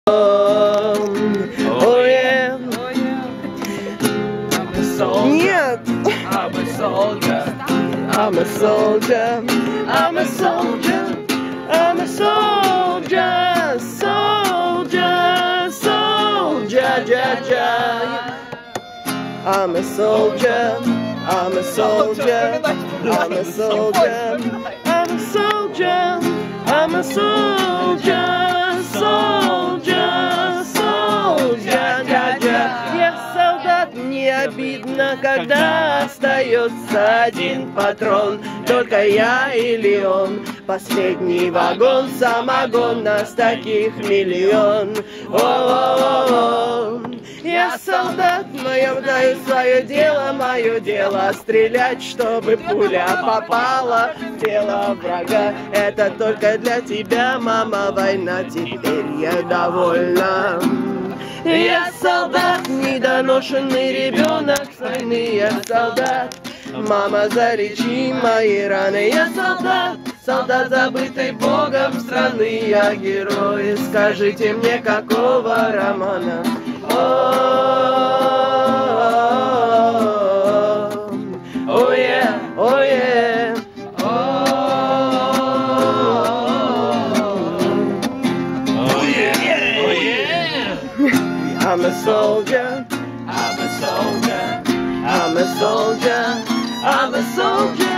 Oh yeah. Нет. I'm a soldier. I'm a soldier. I'm a soldier. I'm a soldier. Soldier. Soldier. Ja. I'm a soldier. I'm a soldier. I'm a soldier. I'm a soldier. I'm a soldier. Soldier. Soldier. Я солдат, не обидно, когда остается один патрон. Только я или он, последний вагон, самогон, нас таких миллион. О-о-о-о. Я солдат, но я знаю свое дело стрелять, чтобы пуля попала в тело врага. Это только для тебя, мама, война, теперь я довольна. Я солдат, недоношенный ребенок с войны, я солдат. Мама, залечи мои раны. Я солдат, солдат, забытый Богом страны. Я герой, скажите мне, какого романа? Oh yeah, oh yeah. I'm a soldier. I'm a soldier. I'm a soldier. I'm a soldier.